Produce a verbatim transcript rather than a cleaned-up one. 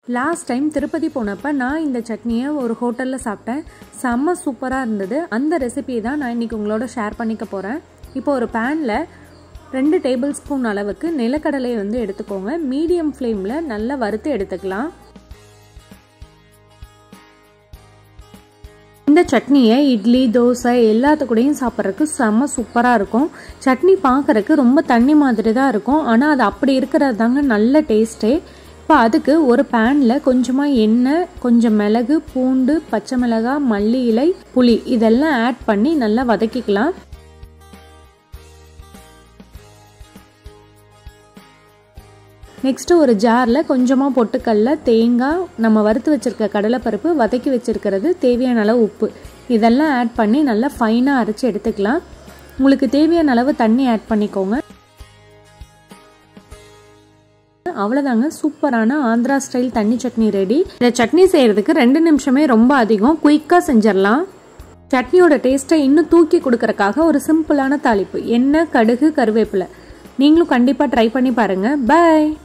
Last time Tirupati போனப்போ நான் இந்த சட்னியை ஒரு ஹோட்டலில் சாப்பிட்டேன். செம்ம சூப்பராக இருந்தது. அந்த ரெசிபியை தான் நான் இன்றைக்கி உங்களோட ஷேர் பண்ணிக்க போகிறேன். இப்போ ஒரு பேனில் ரெண்டு டேபிள் ஸ்பூன் அளவுக்கு நிலக்கடலையை வந்து எடுத்துக்கோங்க. மீடியம் ஃப்ளேமில் நல்லா வறுத்து எடுத்துக்கலாம். இந்த சட்னியை இட்லி, தோசை எல்லாத்துக்கூடையும் சாப்பிட்றதுக்கு செம்ம சூப்பராக இருக்கும். சட்னி பார்க்குறதுக்கு ரொம்ப தண்ணி மாதிரி தான் இருக்கும், ஆனால் அது அப்படி இருக்கிறது தாங்க நல்ல டேஸ்ட்டே. இப்போ அதுக்கு ஒரு பேனில் கொஞ்சமாக எண்ணெய், கொஞ்சம் மிளகு, பூண்டு, பச்சை மிளகாய், மல்லி இலை, புளி இதெல்லாம் ஆட் பண்ணி நல்லா வதக்கிக்கலாம். நெக்ஸ்ட்டு ஒரு ஜாரில் கொஞ்சமாக பொட்டுக்கடலை, தேங்காய், நம்ம வறுத்து வச்சுருக்க கடலைப்பருப்பு, வதக்கி வச்சுருக்கிறது, தேவையான அளவு உப்பு இதெல்லாம் ஆட் பண்ணி நல்லா ஃபைனாக அரைச்சி எடுத்துக்கலாம். உங்களுக்கு தேவையான அளவு தண்ணி ஆட் பண்ணிக்கோங்க. அவ்வளோதாங்க, சூப்பரான ஆந்திரா ஸ்டைல் தண்ணி சட்னி ரெடி. இந்த சட்னி செய்கிறதுக்கு ரெண்டு நிமிஷமே ரொம்ப அதிகம், குயிக்காக செஞ்சிடலாம். சட்னியோட டேஸ்ட்டை இன்னும் தூக்கி கொடுக்கறக்காக ஒரு சிம்பிளான தாளிப்பு, எண்ணெய், கடுகு, கருவேப்பிலை. நீங்களும் கண்டிப்பாக ட்ரை பண்ணி பாருங்கள். பை.